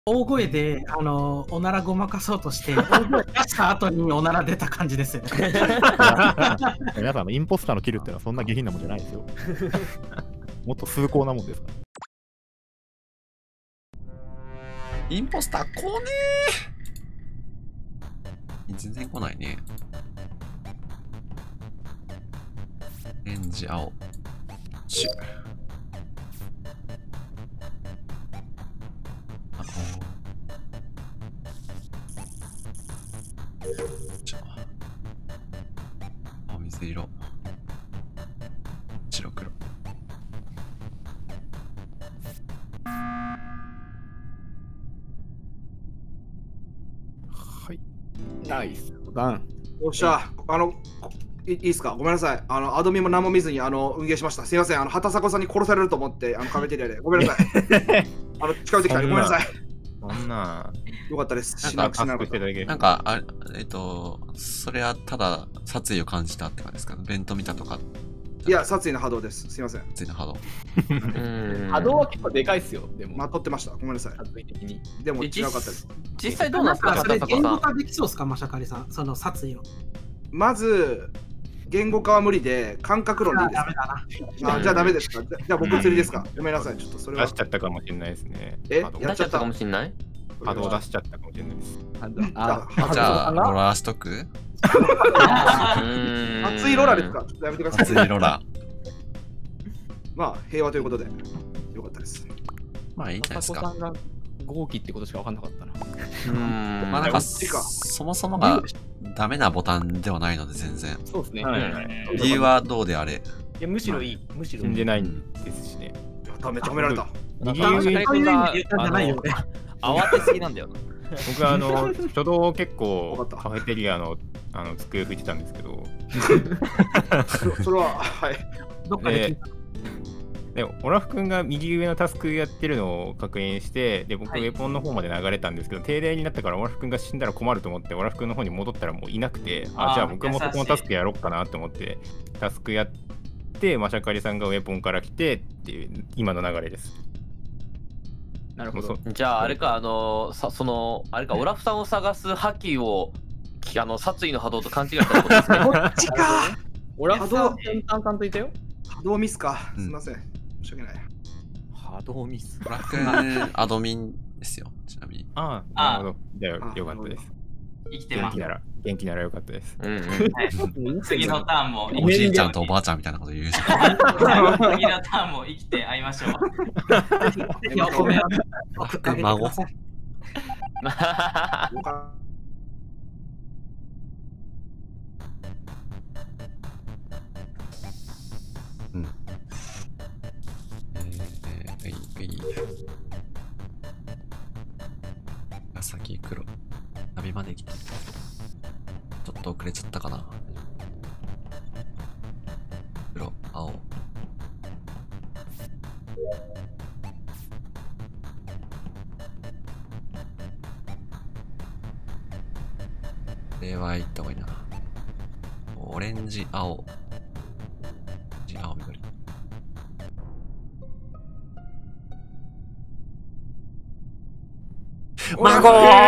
大声でおならごまかそうとして、大声出した後におなら出た感じですよね。 皆さん、インポスターのキルってのはそんな下品なもんじゃないですよ。もっと崇高なもんですから。 インポスター来ねー。全然来ないね。オレンジ、青。シュ。青、水色。白黒。 はい。ナイス。ダン。 よっしゃ、いいですか、ごめんなさい。アドミも何も見ずに運ゲーしました。すいません。畑迫さんに殺されると思って、カフェテリアで。ごめんなさい。近寄ってきたんで、ごめんなさい。 そんな。 よかったです。 なんか、それはただ殺意を感じたって感じですか？ベント見たとか。 いや、殺意の波動です。すいません。 殺意の波動。 波動は結構でかいっすよ。でも。 まとってました。ごめんなさい。 殺意的に。 でも違かったです。 実際どうなんですか？それ言語化できそうですか、マシャカリさん。その殺意を。 まず、言語化は無理で、感覚論でいいですか？じゃあダメですか？じゃあ僕釣りですか？ごめんなさい。ちょっとそれは。 出しちゃったかもしれないですね。 やっちゃったかもしれない？ 波動出しちゃったかもしれないです。 じゃあ、ロラーしとく？ 熱いロラですか？ちょっとやめてください。 熱いロラ。 まあ、平和ということで、よかったです。 まあいいんじゃないですか。 号機ってことしか分かんなかったな。 まあなんか、そもそもがダメなボタンではないので全然。 そうですね。 理由はどうであれ。 いや、むしろいい。むしろ。 死んでないんですしね。 めっちゃ褒められた。 右上に慌てすぎなんだよな。 僕は初動結構カフェテリアの机拭いてたんですけど。 それは、はい。 どっかで聞いた。 でオラフ君が右上のタスクやってるのを確認して、で僕ウェポンの方まで流れたんですけど、停電になったからオラフ君が死んだら困ると思ってオラフ君の方に戻ったらもういなくて、じゃあ僕もそこのタスクやろうかなと思ってタスクやって、マシャカリさんがウェポンから来てっていう今の流れです。 なるほど。 じゃああれか、あれか、オラフさんを探す覇気を殺意の波動と勘違いしたことですね。 こっちか。 オラフさん淡々といたよ。 波動ミスか。すみません。申し訳ない。 波動ミス。 オラフ君、アドミンですよ、ちなみに。 なるほど。じゃあよかったです。 生きてます。 元気ならよかったです。 次のターンもおじいちゃんとおばあちゃんみたいなこと言うじゃん。 次のターンも生きて会いましょう。 孫。紫黒。ナビまで来て。ちょっと遅れちゃったかな。黒、青。これは行った方がいいな。オレンジ、青。オレンジ、青、緑。孫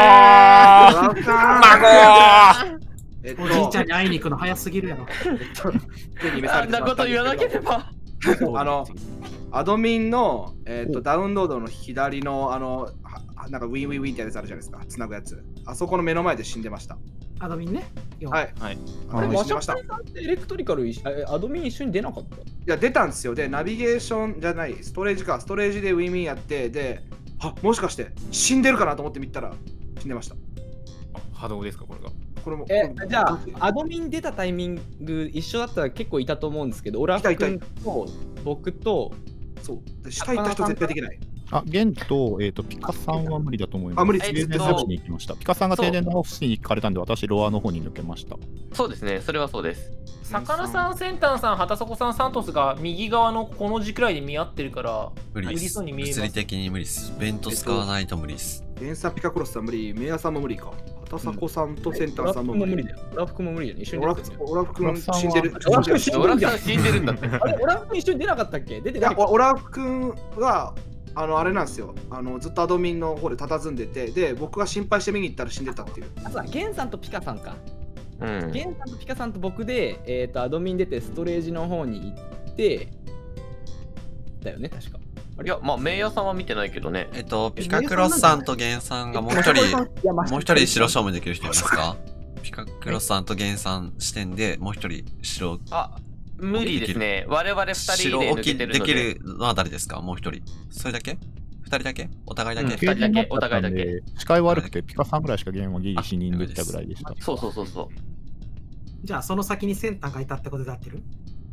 おじいちゃんに会いに行くの早すぎるやろ。 あんなこと言わなければ。 アドミンの、ダウンロードの左のなんかウィンウィンウィンってやつあるじゃないですか。つなぐやつ。あそこの目の前で死んでました。 アドミンね。 はい。 マシャカリさんってエレクトリカルアドミン一緒に出なかった？いや、出たんですよ。で、ナビゲーションじゃない、ストレージか。ストレージでウィンウィンやって、で、もしかして死んでるかなと思って見たら死んでました。 波動ですか、これが。 これもじゃあ、アドミン出たタイミング一緒だったら結構いたと思うんですけど、オラフ君と僕と、 そう、下行った人絶対できない。 ゲンと、ピカさんは無理だと思います。 無理です。 停電直しに行きました。ピカさんが停電直しに行かれたんで、私、ロアの方に抜けました。 そうですね、それはそうです。 魚さん、センタンさん、畑底さん、サントスが右側のこの字くらいで見合ってるから、 無理そうに見えます。物理的に無理です。ベント使わないと無理です。 ゲンサピカクロスさん無理、メアさんも無理か。畑迫さんとセンタンさんも無理。 オラフ君も無理だよ。一緒にオラフ君死んでる。 オラフ君死んでるんだって。 あれ、オラフ君一緒に出なかったっけ？出てない。 オラフ君はあれなんですよ。ずっとアドミンの方で佇んでて、で、僕が心配して見に行ったら死んでたっていう。 あ、そうだ、ゲンさんとピカさんか。 うん。 ゲンさんとピカさんと僕で、アドミン出てストレージの方に行って、だよね、確か。 いや、まあ、メイヤーさんは見てないけどね。 ピカクロスさんとゲンさんがもう一人白勝負できる人いますか？ピカクロスさんとゲンさん視点でもう一人白。 あ、無理ですね。我々二人白で抜置きでけてるので。 きるのは誰ですか？もう一人。それだけ？二人だけ？お互いだけ？ 二人だけ、お互いだけ。 視界悪くてピカさんぐらいしかゲームをギリ死人できたぐらいでした。 そうそうそうそう。 じゃあその先にセンターがいたってことで合ってる？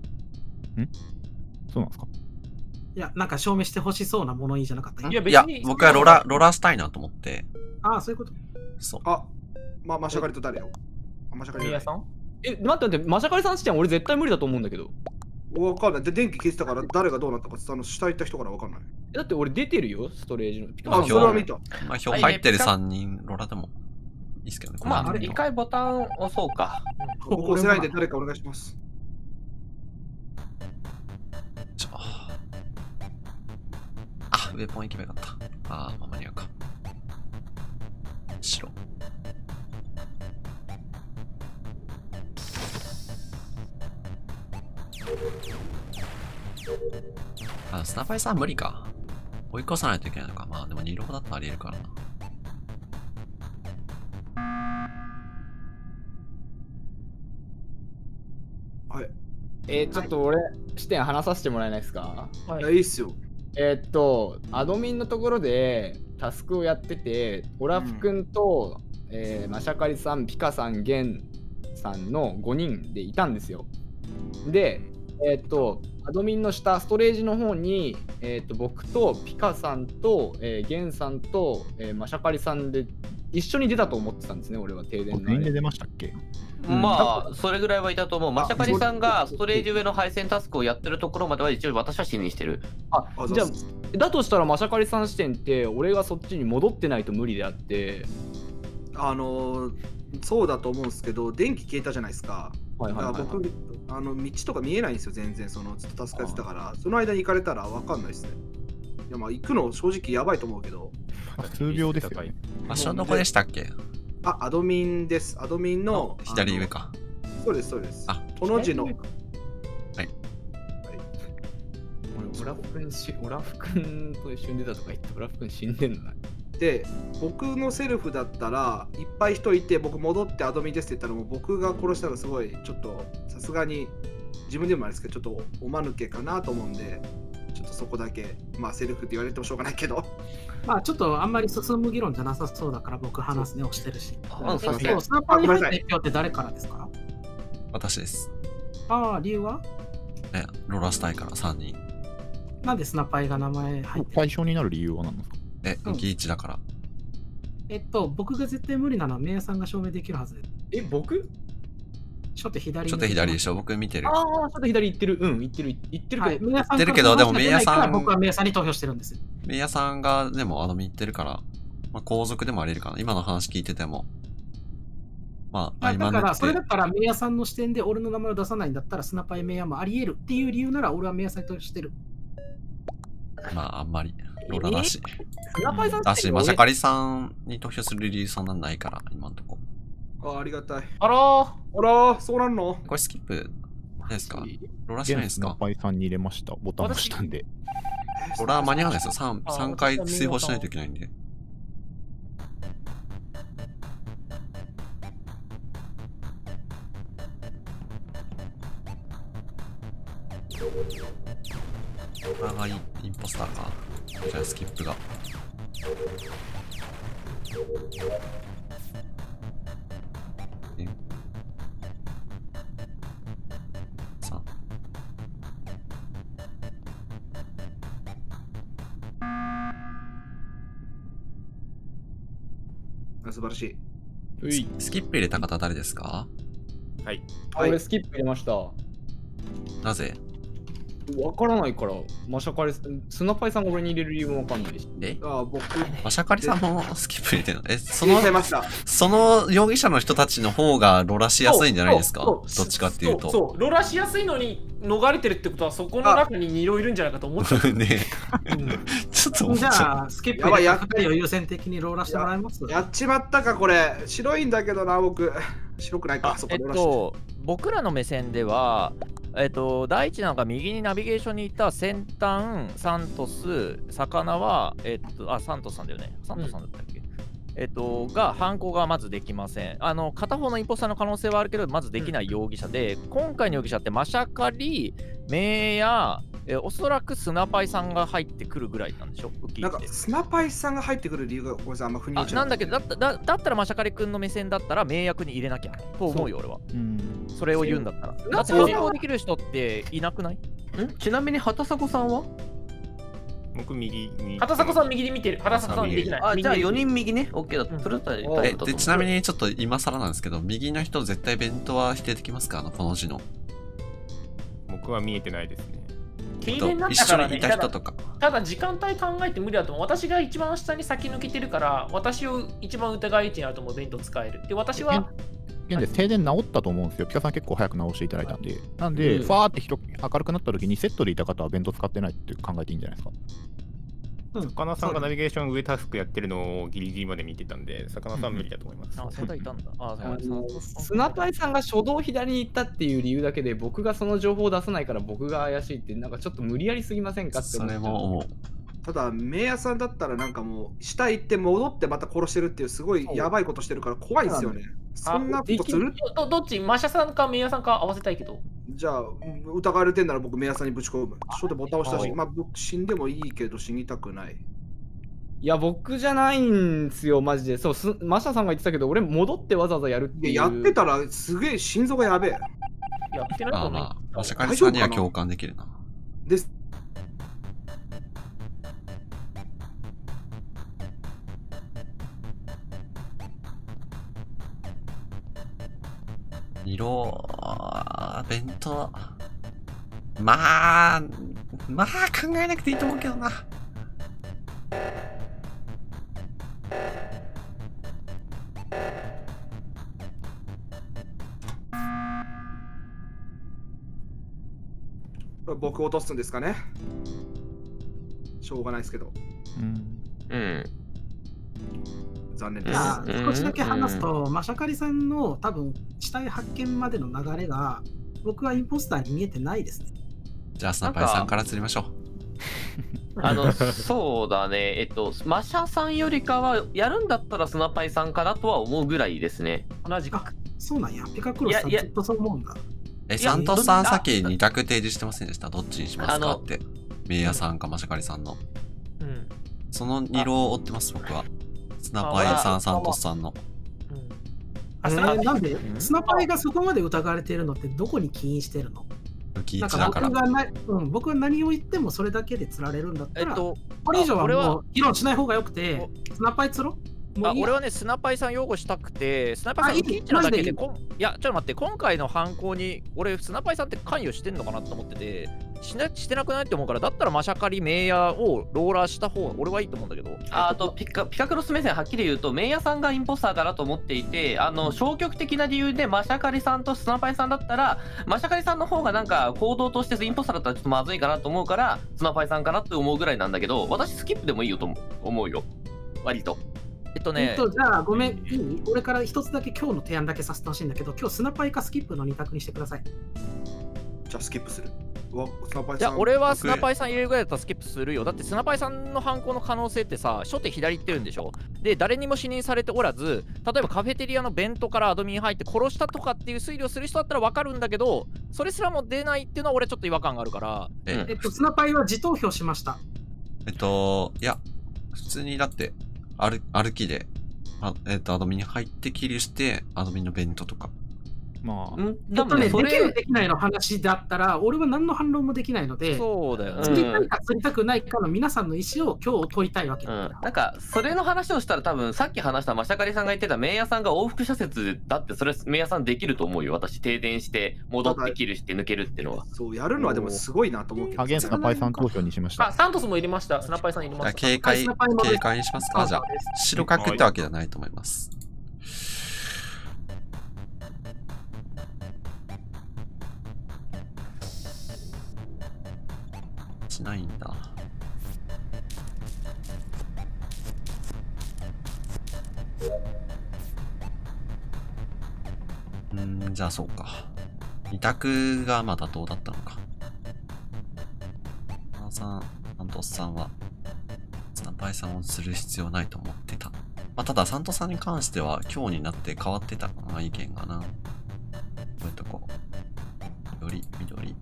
そうなんですか？ いや、なんか証明してほしそうな物言いじゃなかった？ いや、 いや別に。 僕はロラしたいなと思って。 ああ、そういうこと。 そう。 マシャカリと誰よ？マシャカリメイヤーさん？ 待って待って、マシャカリさん視点俺絶対無理だと思うんだけど。 わかんない。で、電気消えてたから誰がどうなったか下行った人からわかんない。 だって俺出てるよ、ストレージの。ピカあ、 さんそれは見た。 まあ、票入ってる3人、ロラでもいいっすけどね。 まあ、 これ一回ボタン押そうか。 僕押せないんで誰かお願いします。 ウェポン行けばよかった。まあ間に合うか。白。スナパイさん無理か。追い越さないといけないのか。まあでも2ロボだとありえるからな。 はい。 ちょっと俺、視点話させてもらえないですか？ いいっすよ。 アドミンのところでタスクをやってて、オラフ君と、マシャカリさん、ピカさん、ゲンさんの5人でいたんですよ。で、アドミンの下、ストレージの方に、僕とピカさんと、ゲンさんと、マシャカリさんで一緒に出たと思ってたんですね、俺は停電の。 全員で出ましたっけ？ まあ、それぐらいはいたと思う。マシャカリさんがストレージ上の配線タスクをやってるところまでは一応私は信任してる。 じゃあ、だとしたらマシャカリさん視点って俺がそっちに戻ってないと無理であって。 そうだと思うんですけど、電気消えたじゃないですか。僕、道とか見えないんですよ、全然。ずっと助かってたから、その間に行かれたら分かんないですね。いや、まあ、行くの正直やばいと思うけど。 数秒ですよね。 場所どこでしたっけ？ アドミンです。アドミンの左上か。 そうです、そうです。この字の。はい。 オラフ君と一緒に出たとか言って、オラフ君死んでんのな。 で、僕のセルフだったらいっぱい人いて、僕戻ってアドミンですって言ったら、もう僕が殺したらすごいちょっとさすがに自分でもあれですけど、ちょっとおまぬけかなと思うんで、ちょっとそこだけ、まあセルフって言われてもしょうがないけど。 まあちょっとあんまり進む議論じゃなさそうだから僕話すねをしてるし。スナそうッパーに入った影響って誰からですか？ 私です。 理由は？ ロラしたいから3人。 なんでスナッパーが名前入ってる？ 対象になる理由は何ですか？ ギーチだから。 僕が絶対無理なのはメイヤさんが証明できるはずです。 僕？ ちょっと左でしょ、僕見てる。 ちょっと左行ってる。行ってるけど。 言ってるけど、でもメイヤさん。 僕はメイヤさんに投票してるんですよ。 メイヤさんが、でも見てるから、まあ、皇族でもありえるかな。今の話聞いてても。まあ、 だから、それだったらメイヤさんの視点で俺の名前を出さないんだったら、スナパイメイヤもあり得るっていう理由なら、俺はメイヤさんに投票してる。 まあ、あんまり。ロラだし。 だし、 マシャカリさんに投票する理由そんなんないから、今んとこ。 ありがたい。 あらそうなんの？ これスキップですか？ロラしないですか？ スナパイさんに入れました。ボタン押したんで。 ロラ間に合わないですよ。3回追放しないといけないんで。ロラがインポスターか。じゃあスキップが。 素晴らしい。 スキップ入れた方誰ですか？ はい。 俺スキップ入れました。 なぜ？ わからないから、マシャカリスナパイさんが俺に入れる理由もわかんないし。 僕、 マシャカリさんもスキップ入れてるの？その容疑者の人たちの方がローラしやすいんじゃないですか？どっちかっていうと。 そう、ローラしやすいのに逃れてるってことは、そこの中に2色いるんじゃないかと思っちゃう。ねちょっと思っちゃう。 じゃあ、スキップで2人を優先的にローラしてもらいます？ やっちまったか、これ。白いんだけどな、僕。白くないか、そこローラして。 僕らの目線では、第一なんか右にナビゲーションに行った先端、サントス、魚は、サントスさんだよね。サントスさんだったっけ？が犯行がまずできません。片方のインポスターの可能性はあるけど、まずできない容疑者で、今回の容疑者ってマシャカリ、メイヤおそらくスナパイさんが入ってくるぐらいなんでしょ？ なんかスナパイさんが入ってくる理由がごめんなさい、あんま腑に落ちない。 なんだけど、だったらマシャカリ君の目線だったら、名役に入れなきゃと思うよ、俺は。それを言うんだったら。だって反抗できる人っていなくない？ ちなみに畑迫さんは？ 僕右に。 畑迫さん右に見てる。畑迫さんできない。 じゃあ4人右ね。OK だった。それだったらでちなみにちょっと今更なんですけど、右の人絶対ベントは否定できますか？この字の。 僕は見えてないですね。 停電になったからね。 一緒にいた人とか。ただ時間帯考えて無理だと思う。私が一番下に先抜けてるから、私を一番疑い位置にあると思う。ベント使える。で、私は。 現在停電治ったと思うんですよ。ピカさん結構早く直していただいたんで。なんで、ファーって明るくなった時にセットでいた方はベント使ってないって考えていいんじゃないですか。 魚さんがナビゲーション上タスクやってるのをギリギリまで見てたんで、魚さん無理だと思います。 そうだいたんだ。 スナパイさんが初動左に行ったっていう理由だけで、僕がその情報を出さないから僕が怪しいって、なんかちょっと無理やりすぎませんかって思っちゃう。 それも思う。 ただ、名屋さんだったらなんかもう、下行って戻ってまた殺してるっていうすごいやばいことしてるから怖いですよね。そんなことする？ どっちマシャさんか名屋さんか合わせたいけど。 じゃあ、疑われてんなら僕、名屋さんにぶち込む。初手ボタン押したし、まあ僕死んでもいいけど死にたくない。 いや、僕じゃないんですよ、マジで。そう、マシャさんが言ってたけど、俺戻ってわざわざやるっていう。 やってたらすげえ心臓がやべえ。 やってないと思う。 マシャカリさんには共感できるな。 です。 色、弁当。まあ考えなくていいと思うけどな。 僕落とすんですかね。しょうがないですけど。残念です。 少しだけ話すと、マシャカリさんの多分死体発見までの流れが僕はインポスターに見えてないですね。 じゃあスナパイさんから釣りましょう。 そうだね。マシャさんよりかはやるんだったらスナパイさんかなとは思うぐらいですね。 同じく。 そうなんや。ピカクロスさんずっとそう思うんだ。 サントスさんさっき2択提示してませんでした？どっちにしますかって。メイヤさんかマシャカリさんの。その2路を追ってます、僕は。スナパイさん、サントスさんの。 なんでスナパイがそこまで疑われているのってどこに起因してるの？なんか僕が何を言ってもそれだけで釣られるんだったら、これ以上はもう議論しない方がよくて、スナパイ釣ろう。 俺はね、スナパイさん擁護したくて、スナパイさんのキッチのだけで、いや、ちょっと待って、今回の犯行に、俺、スナパイさんって関与してんのかなと思ってて、してなくないって思うから、だったらマシャカリ、メイヤをローラーした方が俺はいいと思うんだけど。 あとピカクロス目線はっきり言うと、メイヤさんがインポスターかなと思っていて、消極的な理由でマシャカリさんとスナパイさんだったら、マシャカリさんの方がなんか行動としてインポスターだったらちょっとまずいかなと思うから、スナパイさんかなって思うぐらいなんだけど、私スキップでもいいよと思うよ。割と。 じゃあごめん、いい？俺から一つだけ今日の提案だけさせてほしいんだけど、今日スナパイかスキップの2択にしてください。 じゃあスキップする。 いや、俺はスナパイさん入れるぐらいだったらスキップするよ。だってスナパイさんの犯行の可能性ってさ、初手左行ってるんでしょ。で、誰にも視認されておらず、例えばカフェテリアのベントからアドミン入って殺したとかっていう推理をする人だったら分かるんだけど、それすらも出ないっていうのは俺ちょっと違和感があるから。 スナパイは自投票しました。 いや、普通にだって、歩きで、アドミンに入ってキルして、アドミンのベントとかまあ、 できるできないの話だったら、俺は何の反論もできないので、 そうだよね。 釣りたいか釣りたくないかの皆さんの意思を今日問いたいわけだ。 なんか、それの話をしたら多分、さっき話したマシャカリさんが言ってた麺屋さんが往復射説だって、それ麺屋さんできると思うよ。私、停電して戻ってキルして抜けるっていうのは。 そう、やるのはでもすごいなと思うけど。 ゲンスナパイさん投票にしました。 サントスも入れました。スナパイさん入れました。 警戒にしますか。じゃあ、白角ってわけじゃないと思います。しないんだ。じゃあそうか。二択がまあ妥当だったのか。サントスさんはスナパイさんをする必要ないと思ってた。まあ、ただサントスさんに関しては今日になって変わってたかな、意見がな。こういうとこ。より緑。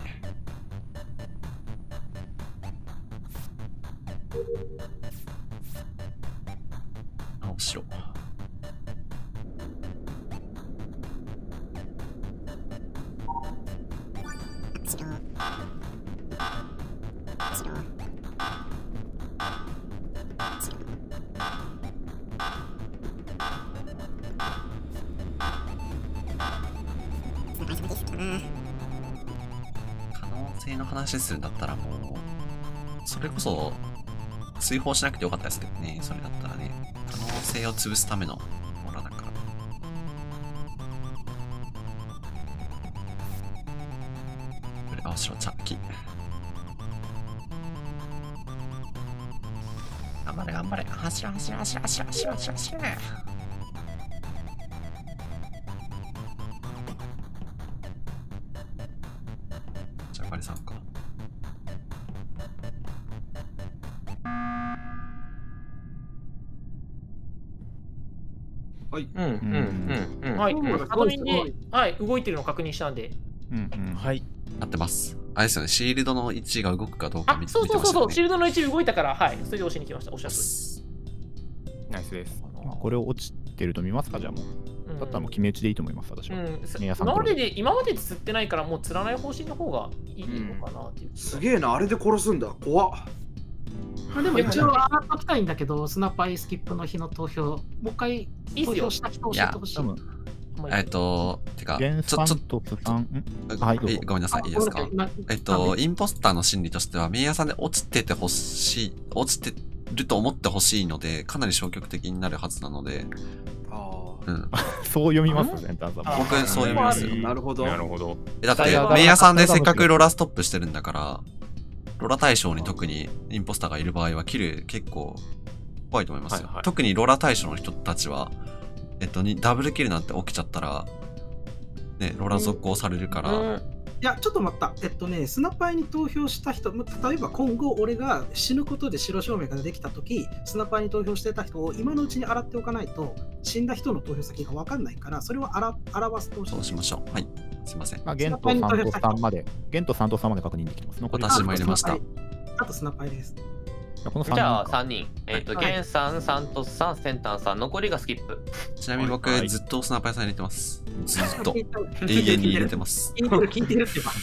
青白。可能性の話するんだったらもうそれこそ追放しなくてよかったですけどね。それだったらね、可能性を潰すためのオラだから。これ青白チャッキー。頑張れ頑張れ、走れ走れ走れ走れ走れ走れ走れ。じゃあカリさんか。 はい。 はい。アドミンで、はい、動いてるのを確認したんで。 はい。合ってます。あれですよね、シールドの位置が動くかどうか見てましたね。 そう、シールドの位置動いたから、はい、それで押しに来ました。おっしゃるとり。ナイスです。 これを落ちてると見ますか、じゃあもう。だったらもう決め打ちでいいと思います、私は。 今まで釣ってないから、もう釣らない方針の方がいいのかなっていう。 すげえな、あれで殺すんだ。怖っ。 でも一応上がっときたいんだけど、スナパイスキップの日の投票、もう一回投票した人教えてほしい。てか、ちょっと、ごめんなさい、いいですか。インポスターの心理としては、麺屋さんで落ちてると思ってほしいので、かなり消極的になるはずなので。 そう読みますね、 僕、そう読みますよ。 なるほど。 だって、麺屋さんでせっかくロラストップしてるんだから、ロラ対象に特にインポスターがいる場合は、キル結構怖いと思いますよ。特にロラ対象の人たちは、ダブルキルなんて起きちゃったら、ね、ロラ続行されるから。 いや、ちょっと待った。スナパイに投票した人、例えば今後、俺が死ぬことで白証明ができたとき、スナパイに投票してた人を今のうちに洗っておかないと、死んだ人の投票先が分かんないから、それを表すと。 そうしましょう。はい。すいません。 ゲンと3と3まで、確認できてます。 私も入れました。 あとスナパイです。 じゃあ3人。ゲンさん、サントスさん、センタンさん、残りがスキップ。 ちなみに僕、ずっとスナパイさん入れてます。ずっと。永遠に入れてます。 聞いてるってば。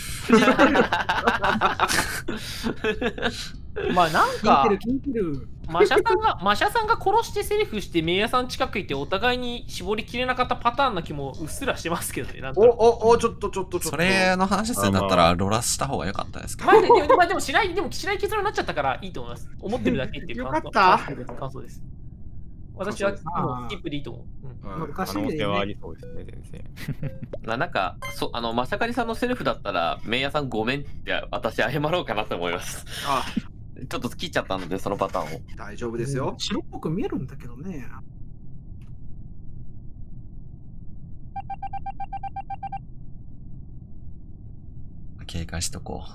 まあなんか、マシャさんが殺してセリフして麺屋さん近くいてお互いに絞りきれなかったパターンな気もうっすらしてますけどね。ちょっと。 それの話するんだったらロラした方が良かったですけど。 でもしない結論になっちゃったからいいと思います。思ってるだけっていう感想です。私はもうスキップでいいと思う。 可能性はありそうですね、先生。なんか、マシャカリさんのセルフだったら、麺屋さんごめんって私謝ろうかなと思います。ちょっと切っちゃったので、そのパターンを。 大丈夫ですよ。 白っぽく見えるんだけどね。 警戒しとこ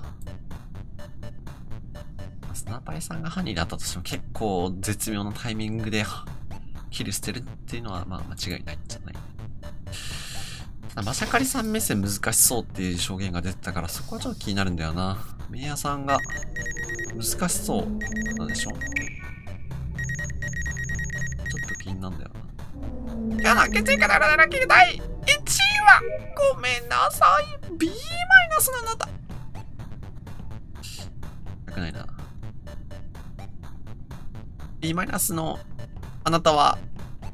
う。スナパイさんがハニーだったとしても結構絶妙なタイミングでキルしてるっていうのはまあ間違いないんじゃない。マシャカリさん目線難しそうっていう証言が出てたからそこはちょっと気になるんだよな。麺屋さんが難しそうなんでしょ。ちょっと気になるんだよな。いや、決意からなら切りたい !1 はごめんなさい。B マイナスのあなた。よくないな。B マイナスのあなたは、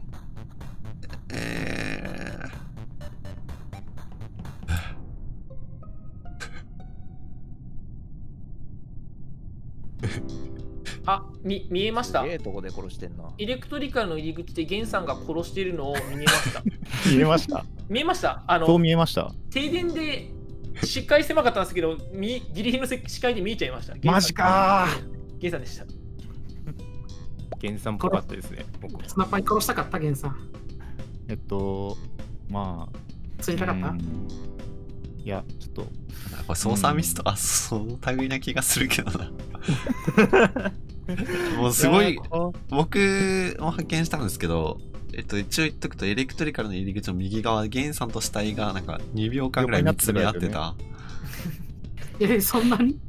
あ、見えました。 ええとこで殺してんな。 エレクトリカルの入り口でゲンさんが殺しているのを見えました。 見えました。 見えました。 そう見えました。 停電で視界狭かったんですけど、ギリギリの視界で見えちゃいました。 マジかー。ゲンさんでした。 ゲンさんっぽかったですね。 スナッパーに殺したかった、ゲンさん。 まあ。 ついたかった？ いや、ちょっと。 これ操作ミスとか、その類な気がするけどな。もうすごい、僕も発見したんですけど、一応言っとくと、エレクトリカルの入り口の右側、ゲンさんと死体がなんか2秒間ぐらい見つめ合ってた。 そんなに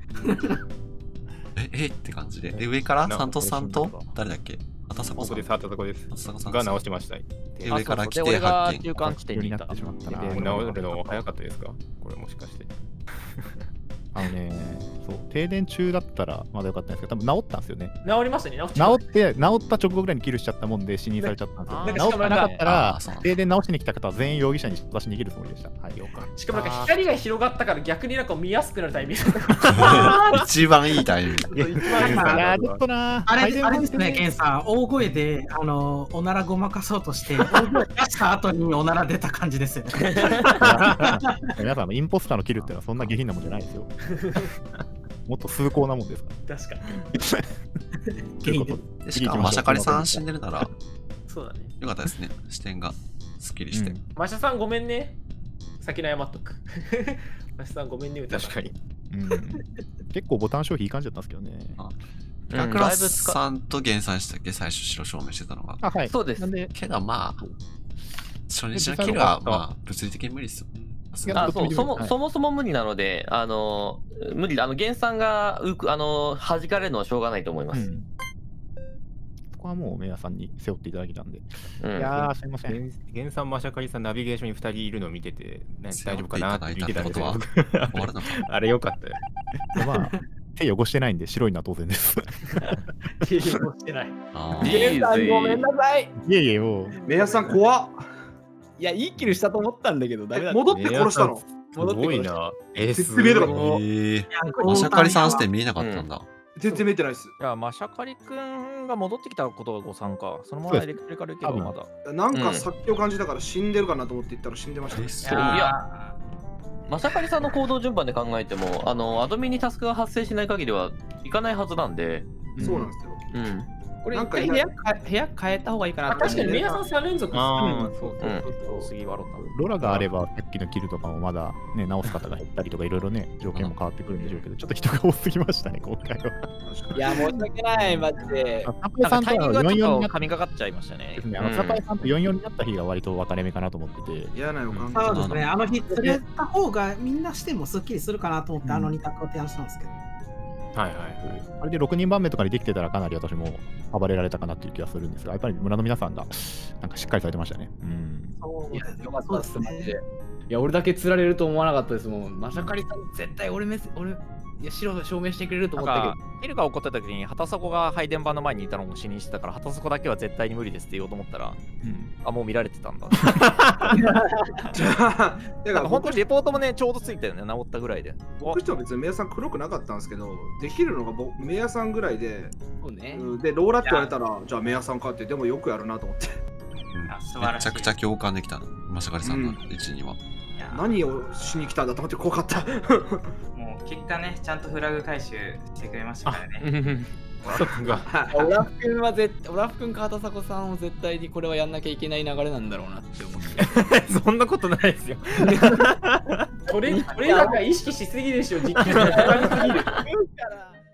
って感じで。で、上からサントスさんと、誰だっけ？あたさこさん。 ここです、あたさこです。が直してました。 上から来て発見。 中間地点になってしまったな。 直るの早かったですか？これもしかして。 そう、停電中だったらまだよかったんですけど、多分治ったんですよね。 治りましたね、 治った直後ぐらいにキルしちゃったもんで死にされちゃったんですよ。治ってなかったら、停電直しに来た方は全員容疑者に私逃げるつもりでした。はい、 しかもなんか光が広がったから逆になんか見やすくなるタイミング。 一番いいタイミング。 いや、ちょっとな。 あれですね、ケンさん、大声でおならごまかそうとして、大声出した後におなら出た感じですよね。 皆さん、インポスターのキルってのはそんな下品なもんじゃないですよ。もっと崇高なもんですから。確かに。しかも、マシャカリさん死んでるなら、 そうだね。 よかったですね。視点がすっきりして。 マシャさんごめんね。先に謝っとく。マシャさんごめんね。 確かに。 結構ボタン消費いい感じだったんですけどね。 ピカクラスさんとゲンさんしたっけ、最初白証明してたのが。 はい。そうです。 けどまあ、初日のキルはまあ物理的に無理ですよね。 そもそも無理なので、無理、ゲンさんが弾かれるのはしょうがないと思います。 そこはもう皆さんに背負っていただきたんで。いやー、すいません。 ゲンさん、マシャカリさん、ナビゲーションに2人いるのを見てて、大丈夫かなって見てたんですよ。あれよかったよ。 まあ、手汚してないんで白いのは当然です。 手汚してない。 ゲンさんごめんなさい。 いえいえ、もう。 メヤさん怖っ。 いや、いいキルしたと思ったんだけど、ダメだ。 戻って殺したの。 すごいな。 絶対見えなかった。 マシャカリさんして見えなかったんだ。 全然見えてないっす。 いや、マシャカリくんが戻ってきたことが誤算か。そのままエレクトリカルいけばまだ。 なんか殺気を感じたから死んでるかなと思って言ったら死んでました。 いや、マシャカリさんの行動順番で考えても、アドミンにタスクが発生しない限りはいかないはずなんで。 そうなんですよ。 これなんか部屋変えた方がいいかな。 確かにメイヤさん3連続です。 次はロラがあればさっきのキルとかもまだね直す方が減ったりとかいろいろね条件も変わってくるんでしょうけど、ちょっと人が多すぎましたね今回は。 いや申し訳ないマジで。 タイミングがちょっと神がかっちゃいましたね。 サパイさんと44になった日が割と分かれ目かなと思ってて。 嫌な予感。 そうですね。あの日釣れた方がみんなしてもすっきりするかなと思ってあの2択を提案したんですけど。 はいはい。 あれで6人番目とかにできてたらかなり私も暴れられたかなっていう気がするんですが、やっぱり村の皆さんがなんかしっかりされてましたね。 そういや、よかったですマジで。いや、俺だけ釣られると思わなかったですもん。マシャカリさん絶対俺いや白が証明してくれると思ったけど。 キルが起こった時に旗底が配電盤の前にいたのを死にしてたから、旗底だけは絶対に無理ですって言おうと思ったら、もう見られてたんだ。 じゃあ、 本当にレポートもね、ちょうどついたよね、治ったぐらいで。 僕とは別にメヤさん黒くなかったんですけど、できるのがメヤさんぐらいで、で、ローラって言われたら、じゃあメヤさんかって、でもよくやるなと思って。 めちゃくちゃ共感できた、マシャカリさんの位置には。 何をしに来たんだと思って怖かった。 もう結果ね、ちゃんとフラグ回収してくれましたからね。 オラフ君はオラフ君か畑迫さんを絶対にこれはやんなきゃいけない流れなんだろうなって思って。 そんなことないですよ。 トレーナーが意識しすぎでしょ、実況が高すぎる。